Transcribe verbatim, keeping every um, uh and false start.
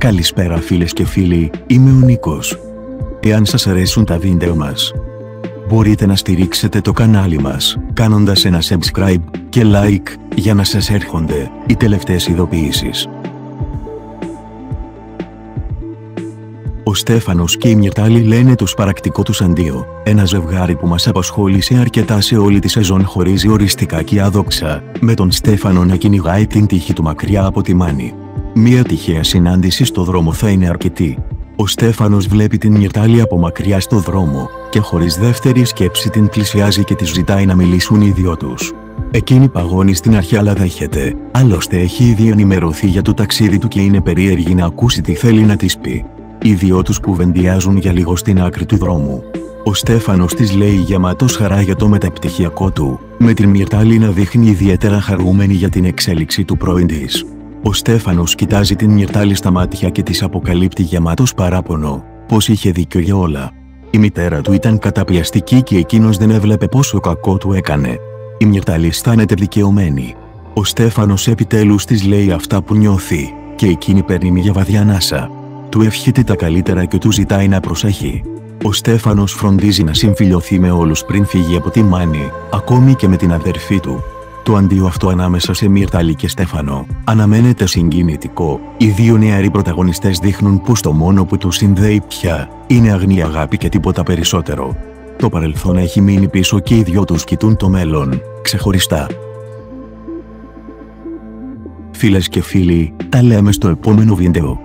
Καλησπέρα φίλες και φίλοι, είμαι ο Νίκος. Εάν σας αρέσουν τα βίντεο μας, μπορείτε να στηρίξετε το κανάλι μας, κάνοντας ένα subscribe και like, για να σας έρχονται οι τελευταίες ειδοποιήσεις. Ο Στέφανος και η Μυρτάλη λένε το σπαρακτικό τους αντίο, ένα ζευγάρι που μας απασχόλησε αρκετά σε όλη τη σεζόν χωρίζει οριστικά και άδοξα, με τον Στέφανο να κυνηγάει την τύχη του μακριά από τη Μάνη. Μία τυχαία συνάντηση στο δρόμο θα είναι αρκετή. Ο Στέφανος βλέπει την Μυρτάλη από μακριά στο δρόμο, και χωρίς δεύτερη σκέψη την πλησιάζει και της ζητάει να μιλήσουν οι δυο τους. Εκείνη παγώνει στην αρχή αλλά δέχεται, άλλωστε έχει ήδη ενημερωθεί για το ταξίδι του και είναι περίεργη να ακούσει τι θέλει να της πει. Οι δυο τους κουβεντιάζουν για λίγο στην άκρη του δρόμου. Ο Στέφανος της λέει γεμάτος χαρά για το μεταπτυχιακό του, με την Μυρτάλη να δείχνει ιδιαίτερα χαρούμενη για την εξέλιξη του πρώην της. Ο Στέφανος κοιτάζει την Μυρτάλη στα μάτια και της αποκαλύπτει γεμάτος παράπονο, πως είχε δίκιο για όλα. Η μητέρα του ήταν καταπιαστική και εκείνος δεν έβλεπε πόσο κακό του έκανε. Η Μυρτάλη αισθάνεται δικαιωμένη. Ο Στέφανος επιτέλους της λέει αυτά που νιώθει, και εκείνη παίρνει μια βαδιά ανάσα. Του ευχείται τα καλύτερα και του ζητάει να προσέχει. Ο Στέφανος φροντίζει να συμφιλιωθεί με όλους πριν φύγει από τη Μάνη, ακόμη και με την αδερφή του. Το αντίο αυτό ανάμεσα σε Μυρτάλη και Στέφανο αναμένεται συγκινητικό. Οι δύο νεαροί πρωταγωνιστές δείχνουν πως το μόνο που τους συνδέει πια είναι αγνή αγάπη και τίποτα περισσότερο. Το παρελθόν έχει μείνει πίσω και οι δυο τους κοιτούν το μέλλον, ξεχωριστά. Φίλες και φίλοι, τα λέμε στο επόμενο βίντεο.